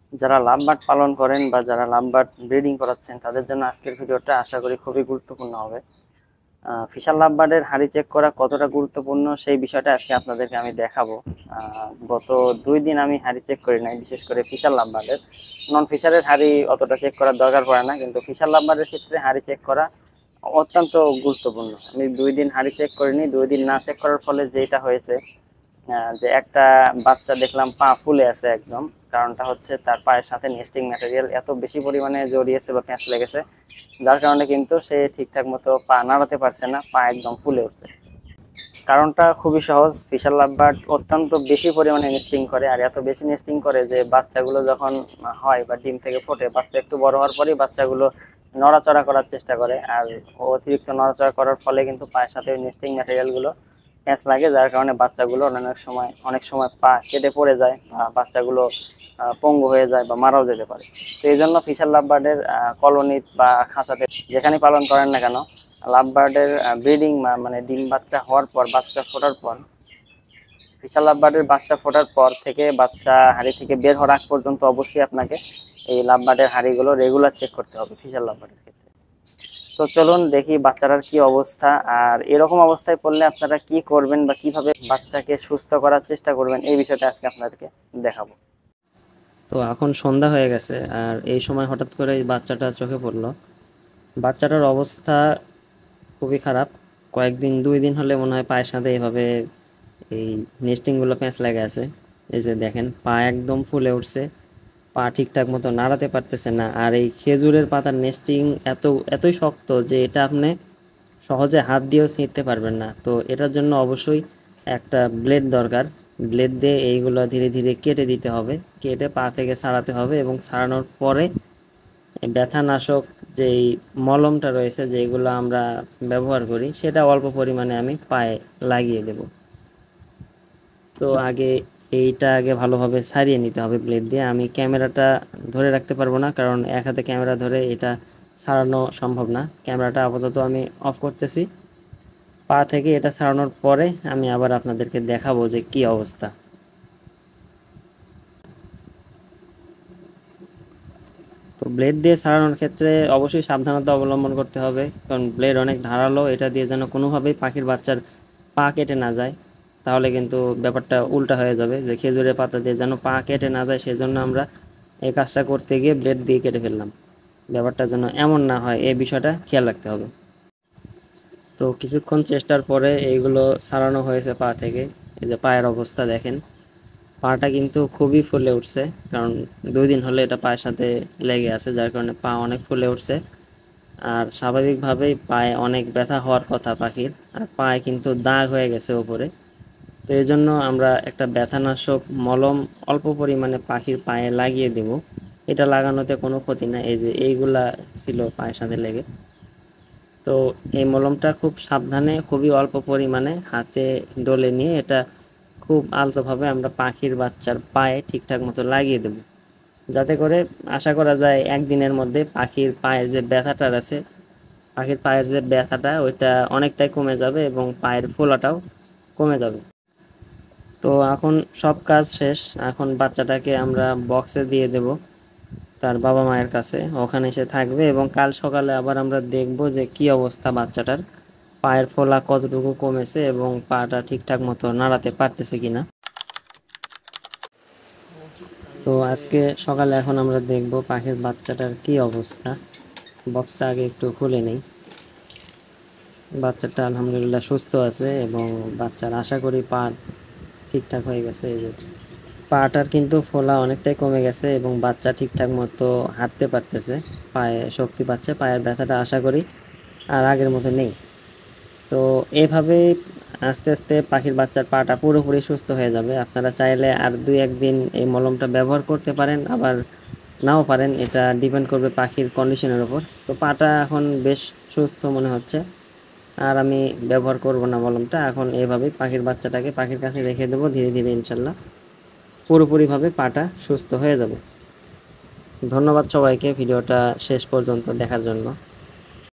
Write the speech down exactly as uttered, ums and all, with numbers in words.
যারা লাভবার্ড পালন করেন বা যারা লাভবার্ড ব্রিডিং করাচ্ছেন তাদের জন্য আজকের ভিডিওটা আশা করি খুবই গুরুত্বপূর্ণ হবে। ফিশার লাভবার্ডের হাড়ি চেক করা কতটা গুরুত্বপূর্ণ সেই বিষয়টা আজকে আপনাদেরকে আমি দেখাবো। গত দুই দিন আমি হাড়ি চেক করি নাই, বিশেষ করে ফিশার লাভবার্ডের। নন ফিশারের হাড়ি অতটা চেক করার দরকার পড়ে না, কিন্তু ফিশার লাভবার্ডের ক্ষেত্রে হাড়ি চেক করা অত্যন্ত গুরুত্বপূর্ণ। আমি দুই দিন হাড়ি চেক করিনি। দুই দিন না চেক করার ফলে যেটা হয়েছে যে একটা বাচ্চা দেখলাম পা ফুলে আছে একদম। কারণটা হচ্ছে তার পায়ের সাথে নেস্টিং ম্যাটেরিয়াল এত বেশি পরিমাণে জড়িয়েছে বা প্যাঁচ লেগেছে, যার কারণে কিন্তু সে ঠিকঠাক মতো পা নাড়াতে পারছে না, পা একদম ফুলে উঠছে। কারণটা খুবই সহজ, ফিশার লাভবার্ড অত্যন্ত বেশি পরিমাণে নেস্টিং করে, আর এত বেশি নেস্টিং করে যে বাচ্চাগুলো যখন হয় বা ডিম থেকে ফোটে, বাচ্চা একটু বড় হওয়ার পরেই বাচ্চাগুলো নড়াচড়া করার চেষ্টা করে, আর অতিরিক্ত নড়াচড়া করার ফলে কিন্তু পায়ের সাথে ওই নেস্টিং ম্যাটেরিয়ালগুলো প্যাঁচ লাগে, যার কারণে বাচ্চাগুলো অনেক সময় অনেক সময় পা কেটে পড়ে যায় বা বাচ্চাগুলো পঙ্গু হয়ে যায় বা মারাও যেতে পারে। তো এই জন্য ফিশার লাভবার্ডের কলোনি বা খাঁচাতে যেখানে পালন করেন না কেন, লাভবার্ডের ব্রিডিং মানে ডিম বাচ্চা হওয়ার পর, বাচ্চা ফোটার পর, ফিশার লাভবার্ডের বাচ্চা ফোটার পর থেকে বাচ্চা হাড়ি থেকে বের হওয়ার আগ পর্যন্ত অবশ্যই আপনাকে এই লাভবার্ডের হাড়িগুলো রেগুলার চেক করতে হবে ফিশার লাভবার্ডের ক্ষেত্রে। তো চলুন দেখি বাচ্চাটার কি অবস্থা, আর এরকম অবস্থায় পড়লে আপনারা কি করবেন বা কিভাবে বাচ্চাকে সুস্থ করার চেষ্টা করবেন এই বিষয়টা আজকে আপনাদেরকে দেখাবো। তো এখন সন্ধ্যা হয়ে গেছে, আর এই সময় হঠাৎ করে বাচ্চাটা চোখে পড়লো। বাচ্চাটার অবস্থা খুবই খারাপ। কয়েকদিন দুই দিন হলে মনে হয় পায়ের সাথে এভাবে এই নেস্টিংগুলো প্যাঁচ লেগে আছে। এই যে দেখেন, পা একদম ফুলে উঠছে, পা ঠিকঠাক মতো নাড়াতে পারতেছে না। আর এই খেজুরের পাতার নেস্টিং এত এতই শক্ত যে এটা আপনি সহজে হাত দিয়েও ছিঁড়তে পারবেন না। তো এটার জন্য অবশ্যই একটা ব্লেড দরকার। ব্লেড দিয়ে এইগুলো ধীরে ধীরে কেটে দিতে হবে, কেটে পা থেকে ছাড়াতে হবে, এবং ছাড়ানোর পরে ব্যথানাশক যেই মলমটা রয়েছে যেগুলো আমরা ব্যবহার করি সেটা অল্প পরিমাণে আমি পায়ে লাগিয়ে দেব। তো আগে এইটা আগে ভালোভাবে ছাড়িয়ে নিতে হবে ব্লেড দিয়ে। আমি ক্যামেরাটা ধরে রাখতে পারবো না, কারণ এক হাতে ক্যামেরা ধরে এটা ছাড়ানো সম্ভব না। ক্যামেরাটা আপাতত আমি অফ করতেছি। পা থেকে এটা ছাড়ানোর পরে আমি আবার আপনাদেরকে দেখাবো যে কি অবস্থা। তো ব্লেড দিয়ে ছাড়ানোর ক্ষেত্রে অবশ্যই সাবধানতা অবলম্বন করতে হবে, কারণ ব্লেড অনেক ধারালো। এটা দিয়ে যেন কোনোভাবেই পাখির বাচ্চার পা কেটে না যায়, তাহলে কিন্তু ব্যাপারটা উল্টা হয়ে যাবে, যে খেজুরের পাতা দিয়ে যেন পা কেটে না যায় সেজন্য আমরা এই কাজটা করতে গিয়ে ব্লেড দিয়ে কেটে ফেললাম। ব্যাপারটা যেন এমন না হয় এই বিষয়টা খেয়াল রাখতে হবে। তো কিছুক্ষণ চেষ্টার পরে এইগুলো ছাড়ানো হয়েছে পা থেকে। এই যে পায়ের অবস্থা দেখেন, পাটা কিন্তু খুবই ফুলে উঠছে, কারণ দুই দিন হলে এটা পায়ের সাথে লেগে আছে, যার কারণে পা অনেক ফুলে উঠছে। আর স্বাভাবিকভাবেই পায়ে অনেক ব্যথা হওয়ার কথা পাখির, আর পায়ে কিন্তু দাগ হয়ে গেছে ওপরে। তো এই জন্য আমরা একটা ব্যথানাশক মলম অল্প পরিমাণে পাখির পায়ে লাগিয়ে দেব। এটা লাগানোতে কোনো ক্ষতি না। এই যে এইগুলা ছিল পায়ের সাথে লেগে। তো এই মলমটা খুব সাবধানে, খুবই অল্প পরিমাণে হাতে ডলে নিয়ে এটা খুব আলতোভাবে আমরা পাখির বাচ্চার পায়ে ঠিকঠাক মতো লাগিয়ে দেব, যাতে করে আশা করা যায় একদিনের মধ্যে পাখির পায়ের যে ব্যথাটা আছে, পাখির পায়ের যে ব্যথাটা ওইটা অনেকটাই কমে যাবে এবং পায়ের ফোলাটাও কমে যাবে। তো এখন সব কাজ শেষ। এখন বাচ্চাটাকে আমরা বক্সে দিয়ে দেব তার বাবা মায়ের কাছে, ওখানে এসে থাকবে, এবং কাল সকালে আবার আমরা দেখব যে কি অবস্থা বাচ্চাটার, পায়ের ফোলা কতটুকু কমেছে এবং পাটা ঠিকঠাক মতো নাড়াতে পারতেছে কিনা। তো আজকে সকালে এখন আমরা দেখব পাখির বাচ্চাটার কি অবস্থা। বক্সটা আগে একটু খুলে নেই। বাচ্চাটা আলহামদুলিল্লাহ সুস্থ আছে, এবং বাচ্চার আশা করি পা ঠিকঠাক হয়ে গেছে। এই যে পাটার কিন্তু ফোলা অনেকটাই কমে গেছে এবং বাচ্চা ঠিকঠাক মতো হাঁটতে পারতেছে, পায়ে শক্তি পাচ্ছে, পায়ের ব্যথাটা আশা করি আর আগের মতো নেই। তো এভাবে আস্তে আস্তে পাখির বাচ্চার পাটা পুরোপুরি সুস্থ হয়ে যাবে। আপনারা চাইলে আর দুই একদিন এই মলমটা ব্যবহার করতে পারেন, আবার নাও পারেন, এটা ডিপেন্ড করবে পাখির কন্ডিশনের উপর। তো পাটা এখন বেশ সুস্থ মনে হচ্ছে, আর আমি ব্যবহার করব না মলমটা। এখন এভাবেই পাখির বাচ্চাটাকে পাখির কাছে রেখে দেবো, ধীরে ধীরে ইনশাল্লাহ পুরোপুরিভাবে পাটা সুস্থ হয়ে যাবে। ধন্যবাদ সবাইকে ভিডিওটা শেষ পর্যন্ত দেখার জন্য।